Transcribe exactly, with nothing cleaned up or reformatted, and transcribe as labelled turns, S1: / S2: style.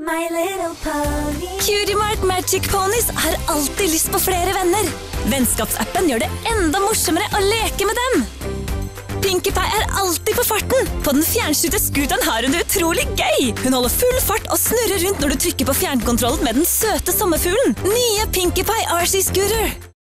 S1: My Little Pony.
S2: Cutie-Mark Magic Ponies har alltid lyst på flere venner. Vennskapsappen gjør det enda morsommere å leke med dem. Pinkie Pie er alltid på farten. På den fjernstyrte scooteren har hun det utrolig gøy. Hun holder full fart og snurrer rundt når du trykker på fjernkontrollen med den søte sommerfuglen. Nye Pinkie Pie R C Scooter.